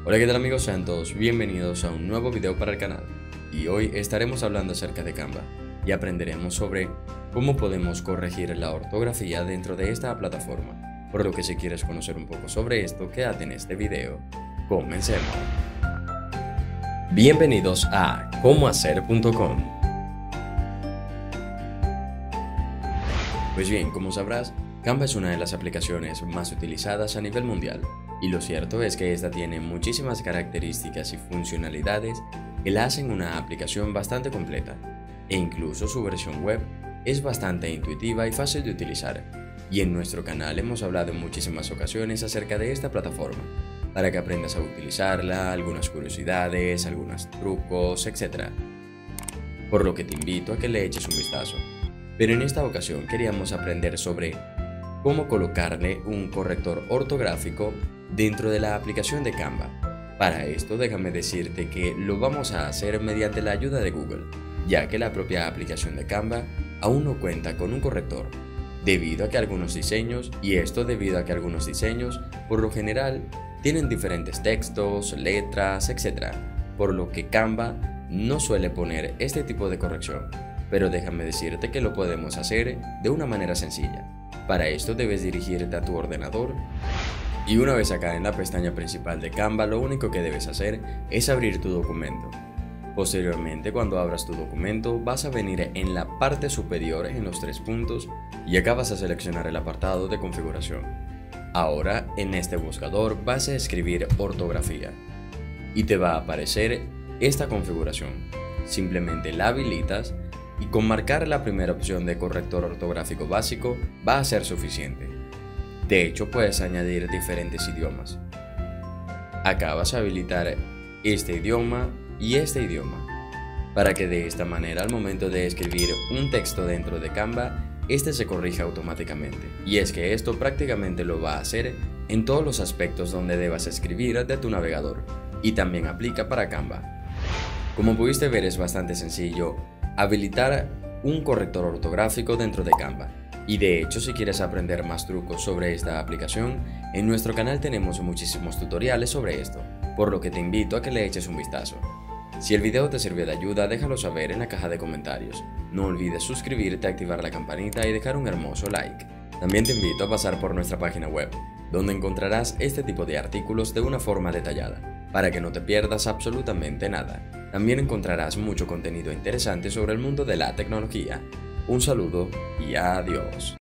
Hola, ¿qué tal amigos? Sean todos bienvenidos a un nuevo video para el canal. Y hoy estaremos hablando acerca de Canva y aprenderemos sobre cómo podemos corregir la ortografía dentro de esta plataforma. Por lo que si quieres conocer un poco sobre esto, quédate en este video. Comencemos. Bienvenidos a comohacer.com. Pues bien, como sabrás, Canva es una de las aplicaciones más utilizadas a nivel mundial, y lo cierto es que esta tiene muchísimas características y funcionalidades que la hacen una aplicación bastante completa, e incluso su versión web es bastante intuitiva y fácil de utilizar, y en nuestro canal hemos hablado en muchísimas ocasiones acerca de esta plataforma, para que aprendas a utilizarla, algunas curiosidades, algunos trucos, etc. Por lo que te invito a que le eches un vistazo. Pero en esta ocasión queríamos aprender sobre cómo colocarle un corrector ortográfico dentro de la aplicación de Canva. Para esto déjame decirte que lo vamos a hacer mediante la ayuda de Google, ya que la propia aplicación de Canva aún no cuenta con un corrector, debido a que algunos diseños, por lo general, tienen diferentes textos, letras, etc., por lo que Canva no suele poner este tipo de corrección. Pero déjame decirte que lo podemos hacer de una manera sencilla. Para esto debes dirigirte a tu ordenador y una vez acá en la pestaña principal de Canva, lo único que debes hacer es abrir tu documento. Posteriormente, cuando abras tu documento, vas a venir en la parte superior en los 3 puntos y acá vas a seleccionar el apartado de configuración. Ahora en este buscador vas a escribir ortografía y te va a aparecer esta configuración. Simplemente la habilitas y con marcar la primera opción de corrector ortográfico básico va a ser suficiente. De hecho, puedes añadir diferentes idiomas. Acá vas a habilitar este idioma y este idioma, para que de esta manera al momento de escribir un texto dentro de Canva, este se corrija automáticamente. Y es que esto prácticamente lo va a hacer en todos los aspectos donde debas escribir de tu navegador, y también aplica para Canva. Como pudiste ver, es bastante sencillo habilitar un corrector ortográfico dentro de Canva. Y de hecho, si quieres aprender más trucos sobre esta aplicación, en nuestro canal tenemos muchísimos tutoriales sobre esto, por lo que te invito a que le eches un vistazo. Si el video te sirvió de ayuda, déjalo saber en la caja de comentarios. No olvides suscribirte, activar la campanita y dejar un hermoso like. También te invito a pasar por nuestra página web, donde encontrarás este tipo de artículos de una forma detallada, para que no te pierdas absolutamente nada. También encontrarás mucho contenido interesante sobre el mundo de la tecnología. Un saludo y adiós.